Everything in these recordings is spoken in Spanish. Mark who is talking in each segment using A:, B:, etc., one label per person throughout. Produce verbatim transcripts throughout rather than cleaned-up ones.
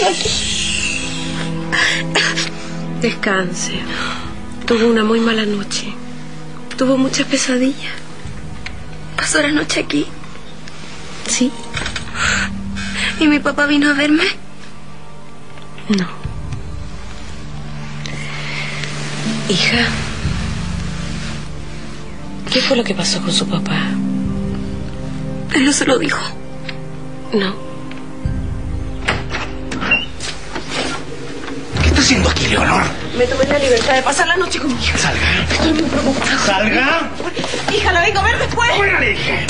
A: aquí.
B: Descanse. Tuvo una muy mala noche. Tuvo muchas pesadillas.
A: ¿Pasó la noche aquí?
B: Sí.
A: ¿Y mi papá vino a verme?
B: No. Hija, ¿qué fue lo que pasó con su papá?
A: Él no se lo dijo.
B: No.
C: ¿Qué está haciendo aquí, Leonor?
A: Me tomé la libertad de pasar la noche con mi hija.
C: Salga.
A: Estoy muy preocupada.
C: Salga.
A: Hija, la vengo a ver después.
C: Fuera, le dije.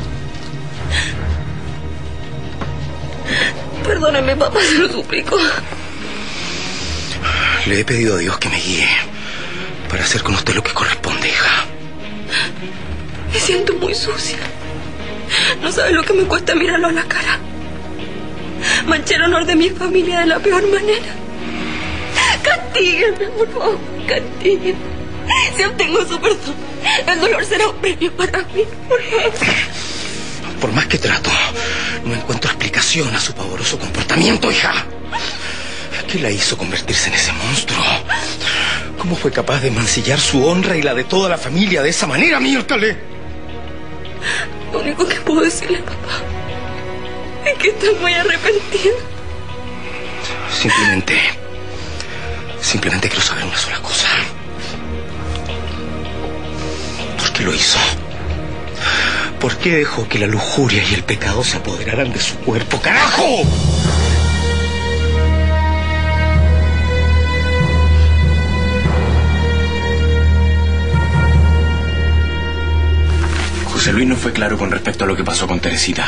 A: Perdóname, papá, se lo suplico.
C: Le he pedido a Dios que me guíe para hacer con usted lo que corresponde, hija.
A: Me siento muy sucia. No sabes lo que me cuesta mirarlo a la cara. Manché el honor de mi familia de la peor manera. Castíguenme, por favor, castíguenme. Si obtengo su perdón, el dolor será un premio para mí, por favor.
C: Por más que trato, no encuentro explicación a su pavoroso comportamiento, hija. ¿Qué la hizo convertirse en ese monstruo? ¿Cómo fue capaz de mancillar su honra y la de toda la familia de esa manera, miércale?
A: Lo único que puedo decirle, papá, es que estoy muy arrepentida.
C: Simplemente... Simplemente quiero saber una sola cosa. ¿Por qué lo hizo? ¿Por qué dejó que la lujuria y el pecado se apoderaran de su cuerpo? ¡Carajo!
D: José Luis no fue claro con respecto a lo que pasó con Teresita.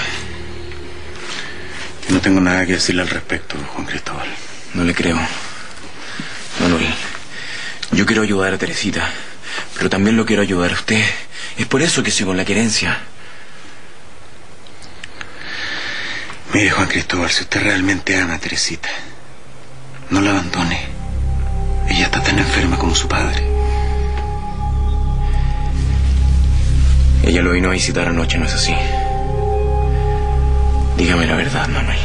D: No tengo nada que decirle al respecto, Juan Cristóbal. No le creo. Manuel, yo quiero ayudar a Teresita, pero también lo quiero ayudar a usted. Es por eso que sigo en la querencia.
E: Mire, Juan Cristóbal, si usted realmente ama a Teresita, no la abandone. Ella está tan enferma como su padre.
D: Ella lo vino a visitar anoche, ¿no es así? Dígame la verdad, Manuel.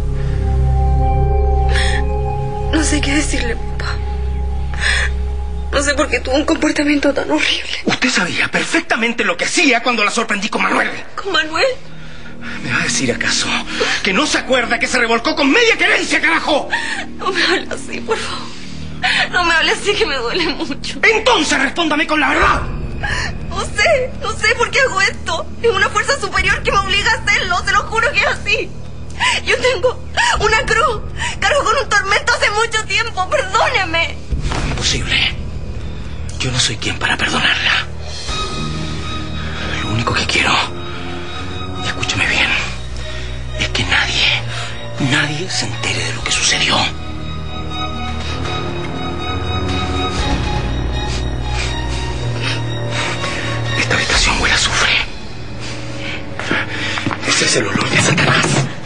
A: No sé qué decirle, papá. No sé por qué tuvo un comportamiento tan horrible.
C: Usted sabía perfectamente lo que hacía cuando la sorprendí con Manuel.
A: ¿Con Manuel?
C: ¿Me va a decir acaso que no se acuerda que se revolcó con media querencia, carajo?
A: No me hable así, por favor. No me hable así, que me duele mucho.
C: Entonces respóndame con la verdad.
A: No sé, no sé por qué hago esto. Es una fuerza superior que me obliga a hacerlo. Se lo juro que es así. Yo tengo una cruz. Cargo con un tormento hace mucho tiempo. Perdóneme.
C: Imposible. Yo no soy quien para perdonarla. Lo único que quiero, y escúchame bien, es que nadie, nadie se entere de lo que sucedió. Esta habitación huele a azufre. Ese es el olor de Satanás.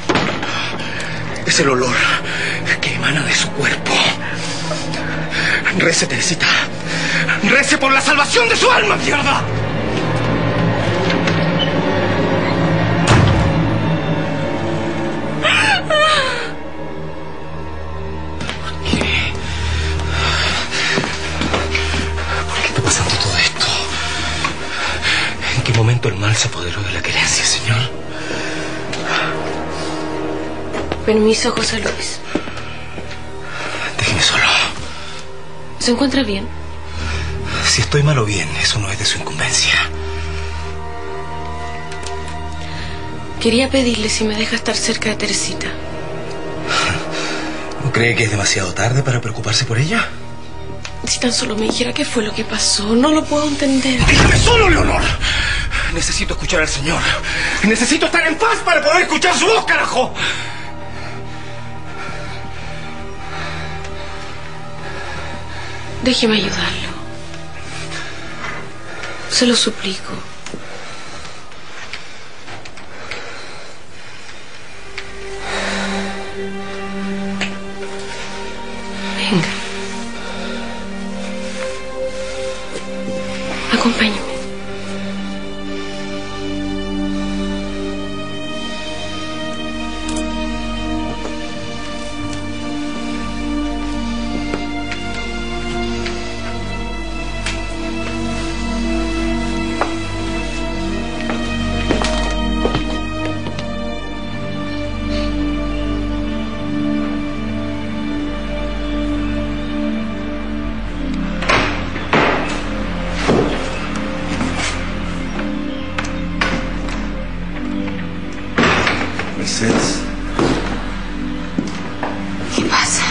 C: Es el olor que emana de su cuerpo. Rece, Teresita. Rece por la salvación de su alma, mierda. ¿Por qué? ¿Por qué está pasando todo esto? ¿En qué momento el mal se apoderó de la querencia, señor?
B: Permiso, José Luis.
C: Déjeme solo.
B: ¿Se encuentra bien?
C: Si estoy mal o bien, eso no es de su incumbencia.
B: Quería pedirle si me deja estar cerca de Teresita.
C: ¿No cree que es demasiado tarde para preocuparse por ella?
B: Si tan solo me dijera qué fue lo que pasó, no lo puedo entender.
C: ¡Déjame solo, Leonor! Necesito escuchar al Señor. Necesito estar en paz para poder escuchar su voz, carajo.
B: Déjeme ayudarlo. Se lo suplico. Venga. Acompáñame.
F: Mercedes.
A: ¿Qué pasa?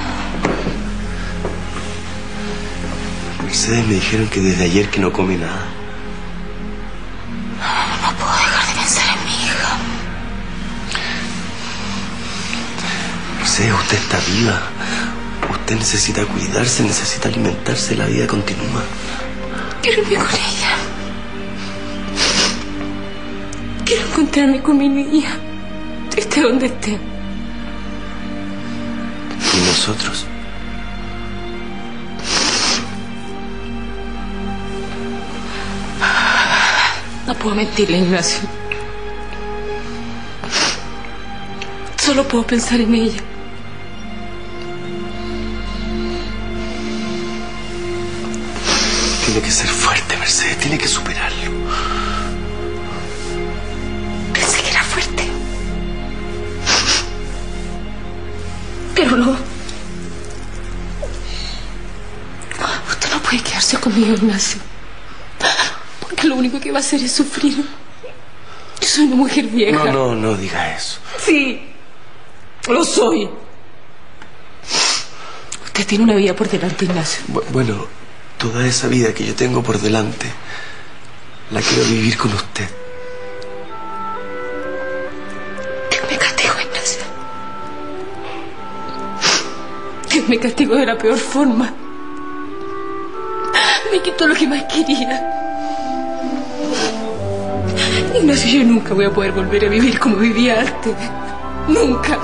F: Mercedes, me dijeron que desde ayer que no come nada.
A: No puedo dejar de pensar en mi hija.
F: Mercedes, usted está viva. Usted necesita cuidarse, necesita alimentarse. La vida continúa.
B: Quiero irme con ella. Quiero encontrarme con mi niña. Esté donde esté.
F: ¿Y nosotros?
B: No puedo mentirle, Ignacio. Solo puedo pensar en ella.
F: Tiene que ser fuerte, Mercedes. Tiene que superarlo.
B: Pensé que era fuerte. Pero no. Usted no puede quedarse conmigo, Ignacio. Porque lo único que va a hacer es sufrir. Yo soy una mujer vieja.
F: No, no, no diga eso.
B: Sí, lo soy. Usted tiene una vida por delante, Ignacio.
F: Bu- bueno, toda esa vida que yo tengo por delante la quiero vivir con usted.
B: Dios me castigó, Ignacio. Dios me castigó de la peor forma. Me quitó lo que más quería. Ignacio, yo nunca voy a poder volver a vivir como vivía antes. Nunca.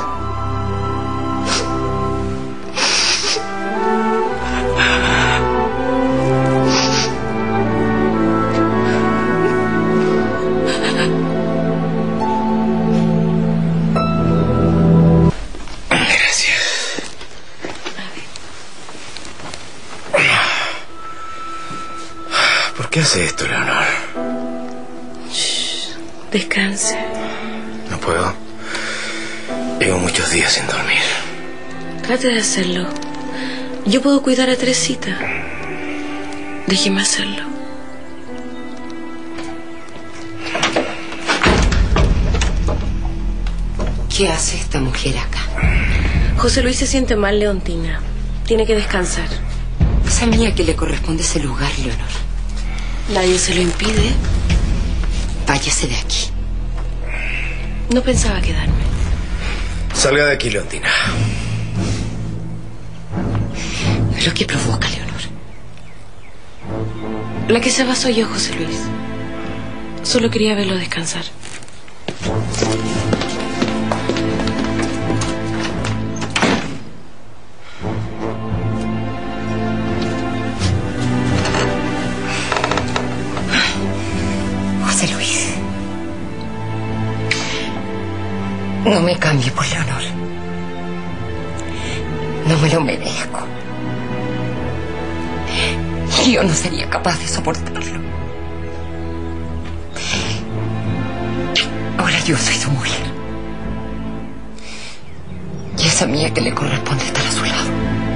C: Gracias. ¿Por qué hace esto, Leonor?
B: Descanse.
C: No puedo. Llevo muchos días sin dormir.
B: Trate de hacerlo. Yo puedo cuidar a Teresita. Déjeme hacerlo.
G: ¿Qué hace esta mujer acá?
B: José Luis se siente mal, Leontina. Tiene que descansar.
G: Es a mí a que le corresponde ese lugar, Leonor.
B: Nadie se lo impide.
G: Váyase de aquí.
B: No pensaba quedarme.
C: Salga de aquí, Leontina.
G: ¿Pero qué provoca, Leonor?
B: La que se va soy yo, José Luis. Solo quería verlo descansar.
G: José Luis. No me cambie por Leonor. No me lo merezco. Yo no sería capaz de soportarlo. Ahora yo soy su mujer. Y es a mí a que le corresponde estar a su lado.